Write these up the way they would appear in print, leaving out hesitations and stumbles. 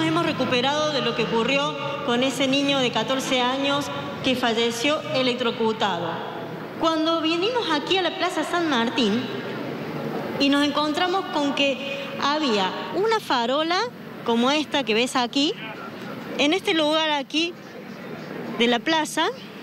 hemos recuperado de lo que ocurrió con ese niño de 14 años que falleció electrocutado. Cuando vinimos aquí a la Plaza San Martín y nos encontramos con que había una farola como esta que ves aquí, en este lugar aquí de la plaza,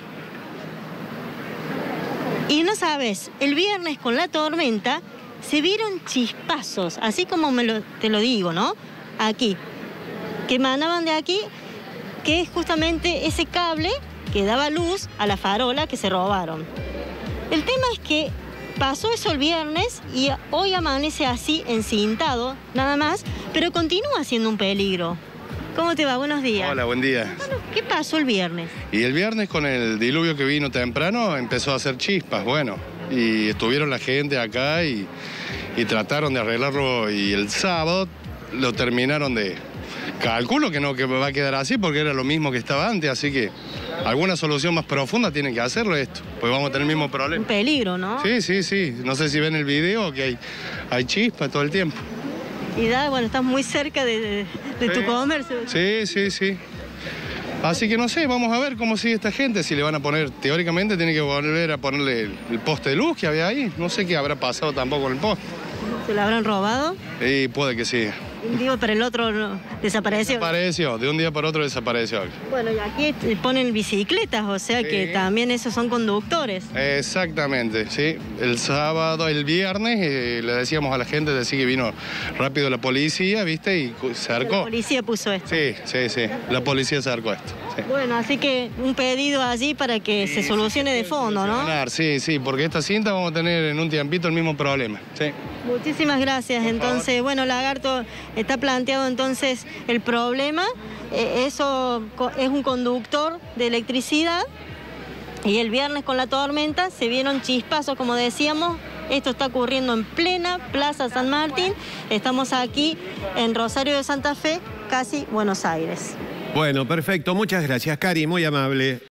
y no sabes, el viernes con la tormenta se vieron chispazos, así como te lo digo, ¿no? Aquí, que emanaban de aquí, que es justamente ese cable que daba luz a la farola que se robaron. El tema es que pasó eso el viernes y hoy amanece así, encintado, nada más, pero continúa siendo un peligro. ¿Cómo te va? Buenos días. Hola, buen día. ¿Qué pasó el viernes? Y el viernes con el diluvio que vino temprano empezó a hacer chispas, bueno, y estuvieron la gente acá y trataron de arreglarlo, y el sábado lo terminaron de... Calculo que no, que va a quedar así porque era lo mismo que estaba antes, así que alguna solución más profunda tienen que hacerlo esto, pues vamos a tener el mismo problema. Un peligro, ¿no? Sí. No sé si ven el video que hay chispas todo el tiempo. Y bueno, estás muy cerca de tu comercio. Sí. Así que no sé, vamos a ver cómo sigue esta gente, si le van a poner, teóricamente tiene que volver a ponerle el poste de luz que había ahí. No sé qué habrá pasado tampoco con el poste. ¿Se lo habrán robado? Y puede que sí. Digo, pero el otro no, desapareció. Desapareció, de un día para otro desapareció. Bueno, y aquí ponen bicicletas, o sea que también esos son conductores. Exactamente, sí. El sábado, el viernes, le decíamos a la gente, decía que vino rápido la policía, ¿viste? Y cercó. La policía puso esto. Sí. La policía cercó esto. Sí. Bueno, así que un pedido allí para que se solucione de fondo, ¿no? Sí, porque esta cinta vamos a tener en un tiempito el mismo problema. Sí. Muchísimas gracias. Entonces, bueno, Lagarto, está planteado entonces el problema. Eso es un conductor de electricidad y el viernes con la tormenta se vieron chispazos, como decíamos. Esto está ocurriendo en plena Plaza San Martín. Estamos aquí en Rosario de Santa Fe, casi Buenos Aires. Bueno, perfecto. Muchas gracias, Cari, muy amable.